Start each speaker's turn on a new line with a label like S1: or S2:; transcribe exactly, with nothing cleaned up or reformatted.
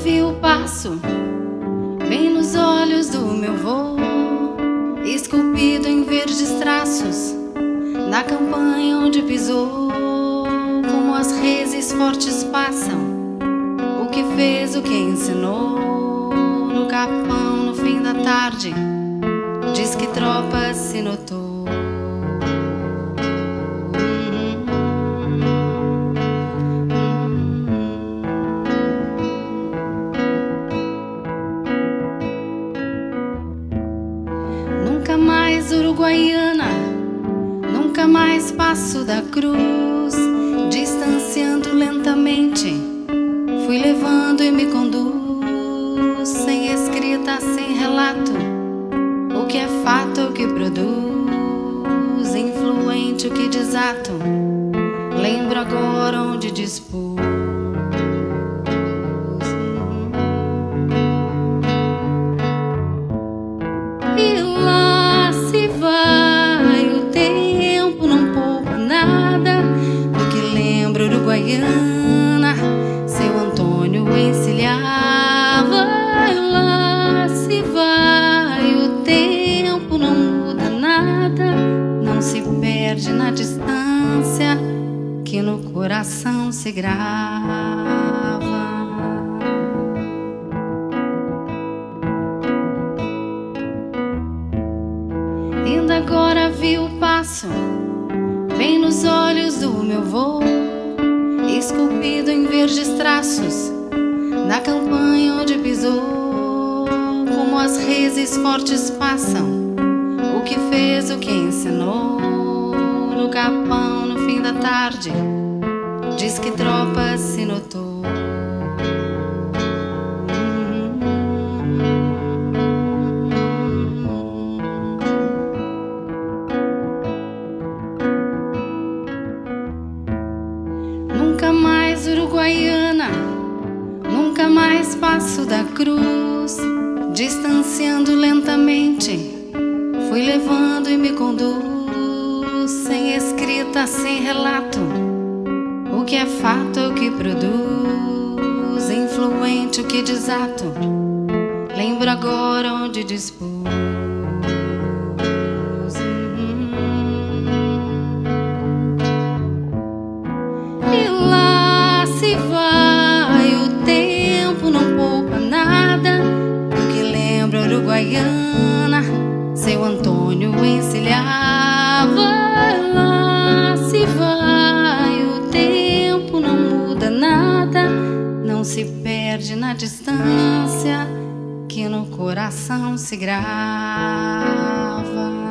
S1: vi o passo bem nos olhos do meu vô, esculpido em verdes traços, na campanha onde pisou. Como as reses fortes passam, o que fez, o que ensinou. No capão, no fim da tarde, diz que tropa se notou. Nunca mais Uruguaiana, nunca mais Passo da Cruz. Distanciando lentamente, fui levando e me conduz, sem escrita, sem relato, o que é fato, o que produz, influente, o que desato, lembro agora onde dispus. E lá se vai o tempo, não poupa nada do que lembra Uruguaiana, seu Antônio encilhava. E lá se vai o tempo, não muda nada, não se perde na distância que no coração se grava. Ainda agora vi o passo bem nos olhos do meu vô, esculpido em verdes traços, na campanha onde pisou. Como as reses fortes passam, o que fez, o que ensinou. No capão, no fim da tarde, diz que tropa se notou. Nunca mais Uruguaiana, nunca mais Passo da Cruz. Distanciando lentamente, fui levando e me conduz, sem escrita, sem relato, o que é fato, o que produz, influente, o que desato, lembro agora onde dispus. E lá se vai o tempo, não poupa nada do que lembra Uruguaiana, seu Antônio encilhava. Lá se vai o tempo, não muda nada, não se perde na distância que no coração se grava.